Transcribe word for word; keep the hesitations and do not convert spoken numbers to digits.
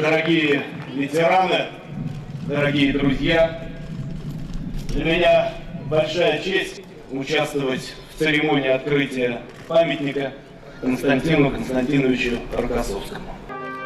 Дорогие ветераны, дорогие друзья, для меня большая честь участвовать в церемонии открытия памятника Константину Константиновичу Рокоссовскому.